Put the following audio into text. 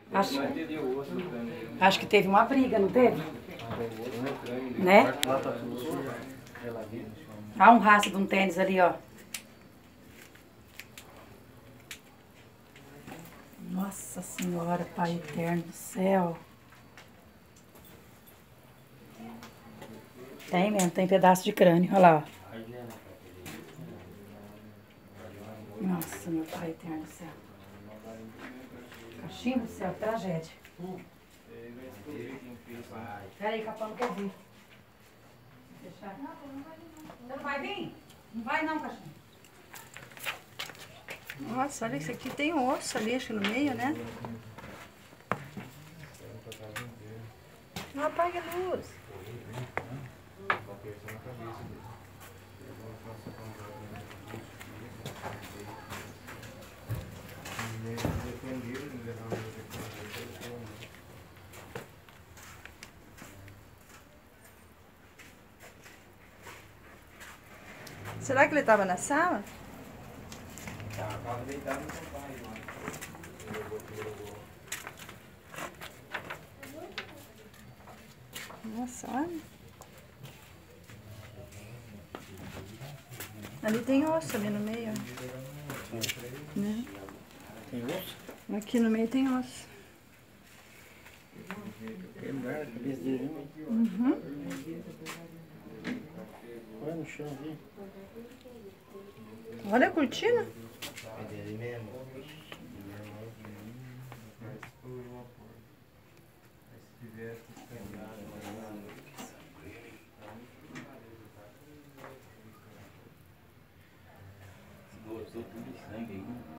Acho, acho que teve uma briga, não teve? Né? Olha um rastro de um tênis ali, ó. Nossa Senhora, Pai Eterno do céu. Tem mesmo, tem pedaço de crânio, olha lá, ó. Nossa, meu Pai Eterno do céu. Cachimbo do céu, que tragédia. Peraí, Capão, não quer vir. Deixar. Você não vai vir? Não vai não, cachimbo. Nossa, olha isso aqui, tem um osso ali, acho que no meio, né? Não apague a luz. Será que ele estava na sala? Tava deitado no sofá aí, Nossa, olha. Ali tem osso ali no meio. Né? Tem osso? Aqui no meio tem osso. Tem lugar na cabeça dele, né? Uhum. Olha no chão aqui. Olha a cortina. É dele mesmo. Gostou tudo de sangue aí, né?